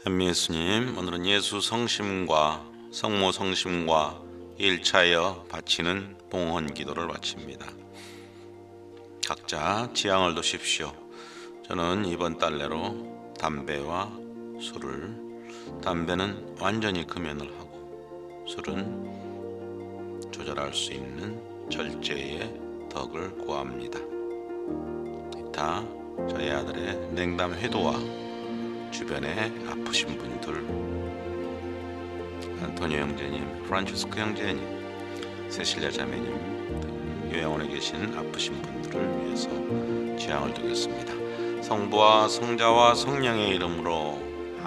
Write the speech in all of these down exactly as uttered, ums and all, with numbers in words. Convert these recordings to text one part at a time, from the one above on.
찬미 예수님, 오늘은 예수 성심과 성모 성심과 일차여 바치는 봉헌 기도를 바칩니다. 각자 지향을 두십시오. 저는 이번 달내로 담배와 술을, 담배는 완전히 금연을 하고 술은 조절할 수 있는 절제의 덕을 구합니다. 이타 저희 아들의 냉담 회도와 주변에 아프신 분들, 안토니오 형제님, 프란치스코 형제님, 세실리아 자매님 등 요양원에 계신 아프신 분들을 위해서 지향을 두겠습니다. 성부와 성자와 성령의 이름으로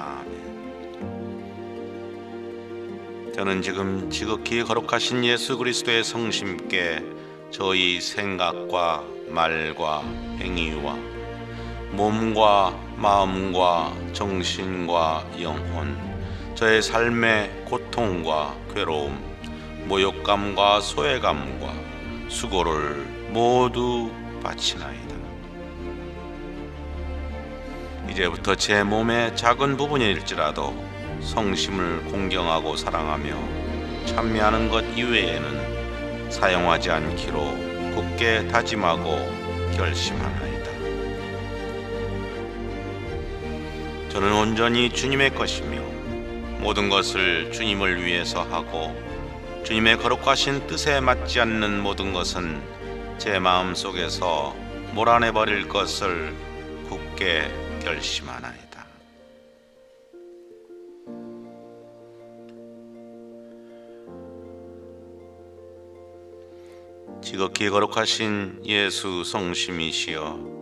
아멘. 저는 지금 지극히 거룩하신 예수 그리스도의 성심께 저희 생각과 말과 행위와 몸과 마음과 정신과 영혼, 저의 삶의 고통과 괴로움, 모욕감과 소외감과 수고를 모두 바치나이다. 이제부터 제 몸의 작은 부분일지라도 성심을 공경하고 사랑하며 찬미하는 것 이외에는 사용하지 않기로 굳게 다짐하고 결심하나이다. 저는 온전히 주님의 것이며 모든 것을 주님을 위해서 하고 주님의 거룩하신 뜻에 맞지 않는 모든 것은 제 마음 속에서 몰아내버릴 것을 굳게 결심하나이다. 지극히 거룩하신 예수 성심이시여,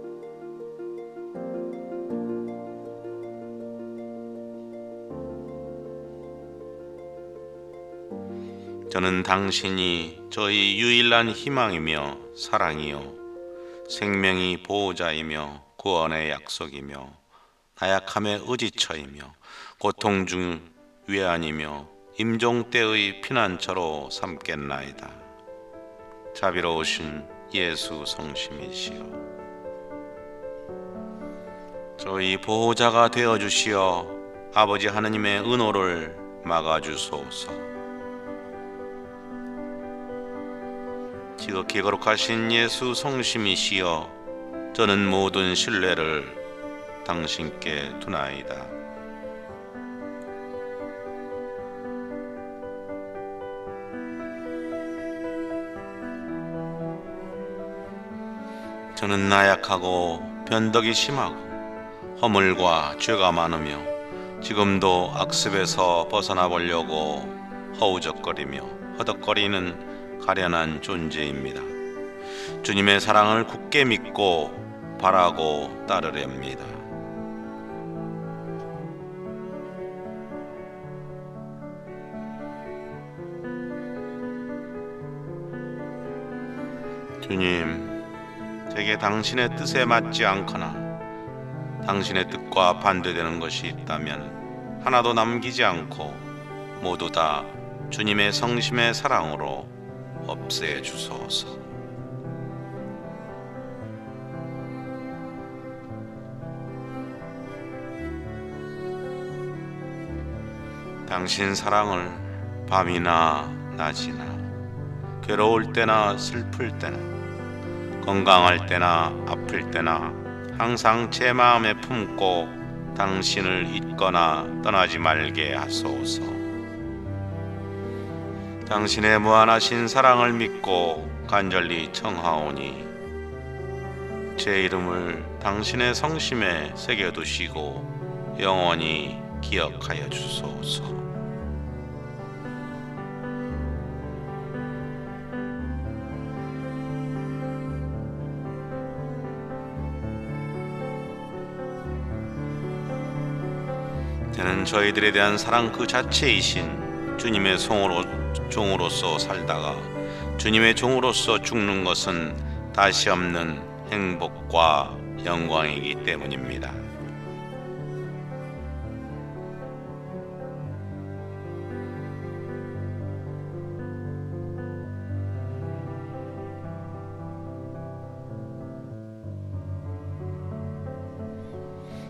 저는 당신이 저희 유일한 희망이며 사랑이요 생명이 보호자이며 구원의 약속이며 나약함의 의지처이며 고통 중 위안이며 임종 때의 피난처로 삼겠나이다. 자비로우신 예수 성심이시여, 저희 보호자가 되어주시어 아버지 하느님의 은호를 막아주소서. 지극히 거룩하신 예수 성심이시여, 저는 모든 신뢰를 당신께 두나이다. 저는 나약하고 변덕이 심하고 허물과 죄가 많으며 지금도 악습에서 벗어나 보려고 허우적거리며 허덕거리는 가련한 존재입니다. 주님의 사랑을 굳게 믿고 바라고 따르렵니다. 주님, 제게 당신의 뜻에 맞지 않거나 당신의 뜻과 반대되는 것이 있다면 하나도 남기지 않고 모두 다 주님의 성심의 사랑으로 없애 주소서. 당신 사랑을 밤이나 낮이나 괴로울 때나 슬플 때나 건강할 때나 아플 때나 항상 제 마음에 품고 당신을 잊거나 떠나지 말게 하소서. 당신의 무한하신 사랑을 믿고 간절히 청하오니 제 이름을 당신의 성심에 새겨두시고 영원히 기억하여 주소서. 저는 저희들에 대한 사랑 그 자체이신 주님의 종으로, 종으로서 살다가 주님의 종으로서 죽는 것은 다시 없는 행복과 영광이기 때문입니다.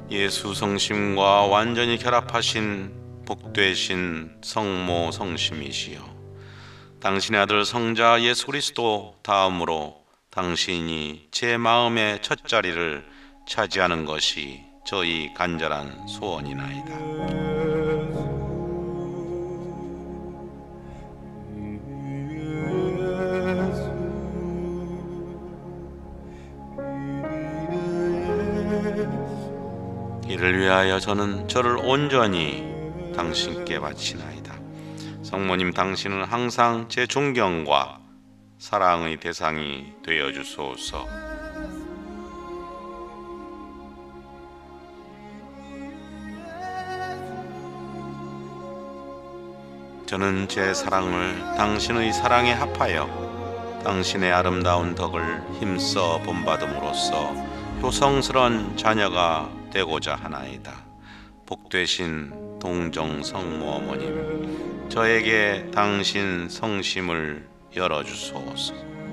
예수 성심과 완전히 결합하신 복되신 성모 성심이시여, 당신의 아들 성자 예수 그리스도 다음으로 당신이 제 마음의 첫 자리를 차지하는 것이 저희 간절한 소원이나이다. 이를 위하여 저는 저를 온전히 당신께 바치나이다. 성모님, 당신은 항상 제 존경과 사랑의 대상이 되어 주소서. 저는 제 사랑을 당신의 사랑에 합하여 당신의 아름다운 덕을 힘써 본받음으로써 효성스런 자녀가 되고자 하나이다. 복되신 동정 성모 어머님, 저에게 당신 성심을 열어주소서.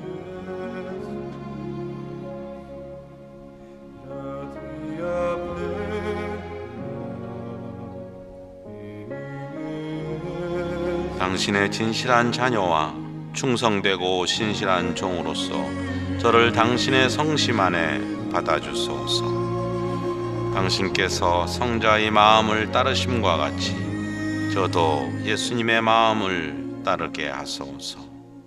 당신의 진실한 자녀와 충성되고 신실한 종으로서 저를 당신의 성심 안에 받아주소서. 당신께서 성자의 마음을 따르심과 같이 저도 예수님의 마음을 따르게 하소서.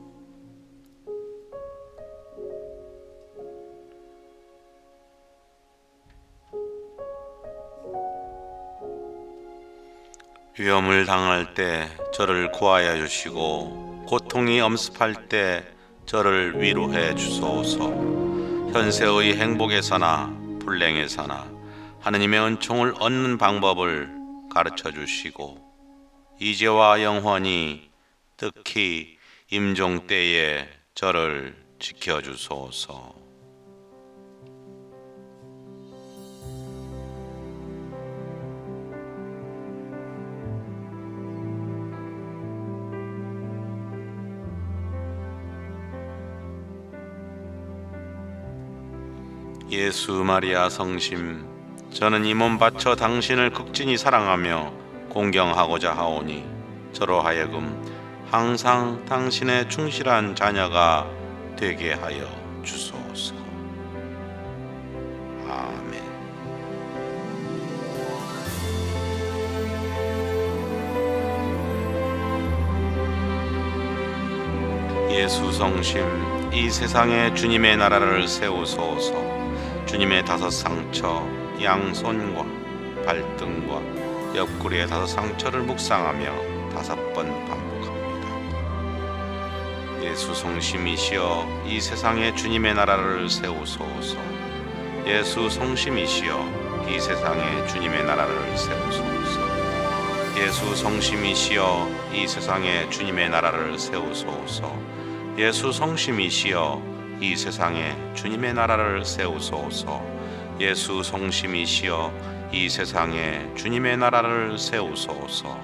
위험을 당할 때 저를 구하여 주시고 고통이 엄습할 때 저를 위로해 주소서. 현세의 행복에서나 불행에서나 하느님의 은총을 얻는 방법을 가르쳐 주시고 이제와 영원히 특히 임종 때에 저를 지켜 주소서. 예수 마리아 성심, 저는 이 몸 바쳐 당신을 극진히 사랑하며 공경하고자 하오니 저로 하여금 항상 당신의 충실한 자녀가 되게 하여 주소서. 아멘. 예수 성심, 이 세상에 주님의 나라를 세우소서. 주님의 다섯 상처, 양손과 발등과 옆구리의 다섯 상처를 묵상하며 다섯 번 반복합니다. 예수 성심이시여, 이 세상에 주님의 나라를 세우소서. 예수 성심이시여, 이 세상에 주님의 나라를 세우소서. 예수 성심이시여, 이 세상에 주님의 나라를 세우소서. 예수 성심이시여, 이 세상에 주님의 나라를 세우소서. 예수 성심이시여, 이 세상에 주님의 나라를 세우소서.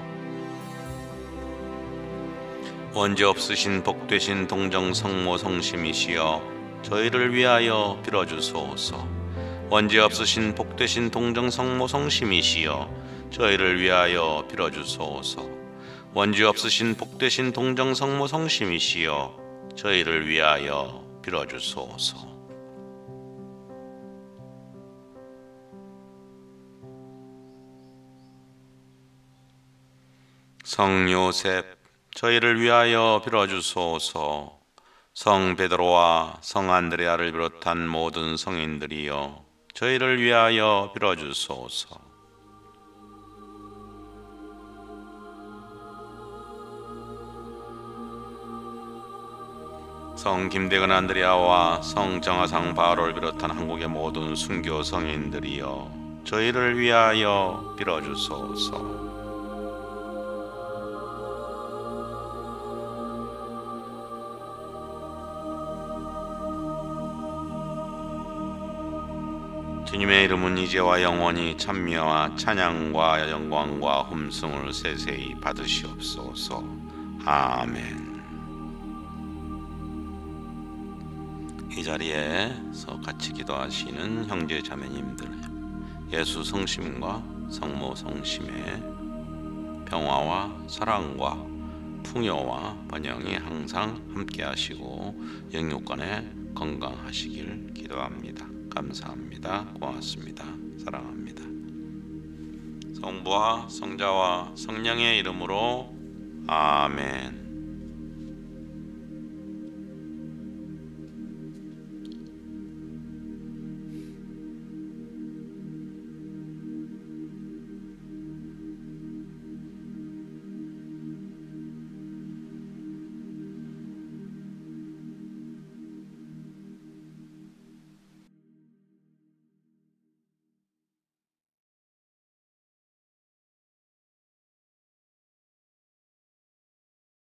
원죄 없으신 복되신 동정 성모 성심이시여, 저희를 위하여 빌어주소서. 원죄 없으신 복되신 동정 성모 성심이시여, 저희를 위하여 빌어주소서. 원죄 없으신 복되신 동정 성모 성심이시여, 저희를 위하여 빌어주소서. 성 요셉, 저희를 위하여 빌어주소서. 성 베드로와 성 안드레아를 비롯한 모든 성인들이여, 저희를 위하여 빌어주소서. 성 김대근 안드레아와 성 정하상 바로를 비롯한 한국의 모든 순교 성인들이여, 저희를 위하여 빌어주소서. 주님의 이름은 이제와 영원히 찬미와 찬양과 영광과 hum승을 세세히 받으시옵소서. 아멘. 이 자리에서 같이 기도하시는 형제 자매님들, 예수 성심과 성모 성심의 평화와 사랑과 풍요와 번영이 항상 함께 하시고 영육간에 건강하시길 기도합니다. 감사합니다. 고맙습니다. 사랑합니다. 성부와 성자와 성령의 이름으로 아멘.